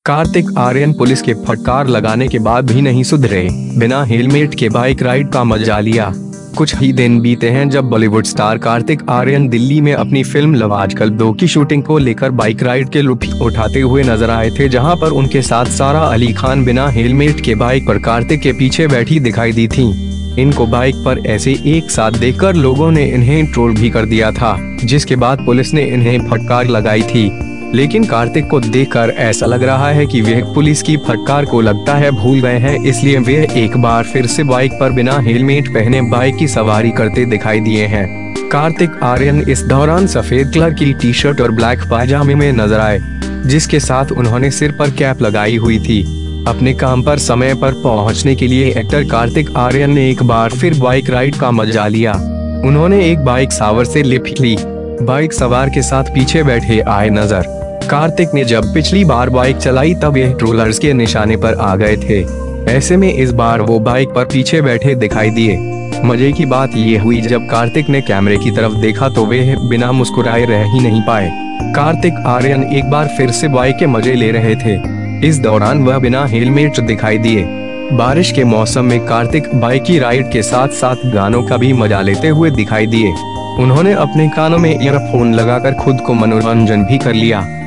Kartik Aaryan police के फटकार लगाने के बाद भी नहीं सुधरे, बिना हेलमेट के बाइक राइड का मजा लिया। कुछ ही दिन बीते हैं जब बॉलीवुड स्टार कार्तिक आर्यन दिल्ली में अपनी फिल्म लव आजकल 2 की शूटिंग को लेकर बाइक राइड के लुत्फ उठाते हुए नजर आए थे, जहां पर उनके साथ सारा अली खान बिना हेलमेट के बाइक पर कार्तिक के पीछे बैठी दिखाई दी थी। इनको बाइक पर ऐसे एक साथ देखकर लोगों ने इन्हें ट्रोल भी कर दिया था, जिसके बाद पुलिस ने इन्हें फटकार लगाई थी। लेकिन कार्तिक को देखकर ऐसा लग रहा है कि वे पुलिस की फटकार को लगता है भूल गए हैं, इसलिए वे एक बार फिर से बाइक पर बिना हेलमेट पहने बाइक की सवारी करते दिखाई दिए हैं। कार्तिक आर्यन इस दौरान सफेद कलर की टी शर्ट और ब्लैक पायजामे में नजर आए, जिसके साथ उन्होंने सिर पर कैप लगाई हुई थी। अपने काम पर समय पर पहुंचने के लिए एक्टर कार्तिक आर्यन ने एक बार फिर बाइक राइड का मजा लिया। उन्होंने एक बाइक सवार से लिफ्ट ली, बाइक सवार के साथ पीछे बैठे आए नजर। कार्तिक ने जब पिछली बार बाइक चलाई तब यह ट्रोलर्स के निशाने पर आ गए थे, ऐसे में इस बार वो बाइक पर पीछे बैठे दिखाई दिए। मजे की बात ये हुई जब कार्तिक ने कैमरे की तरफ देखा तो वे बिना मुस्कुराए रह ही नहीं पाए। कार्तिक आर्यन एक बार फिर से बाइक के मजे ले रहे थे, इस दौरान वह बिना हेलमेट दिखाई दिए। बारिश के मौसम में कार्तिक बाइक की राइड के साथ साथ गानों का भी मजा लेते हुए दिखाई दिए। उन्होंने अपने कानों में ईयरफोन लगाकर खुद को मनोरंजन भी कर लिया।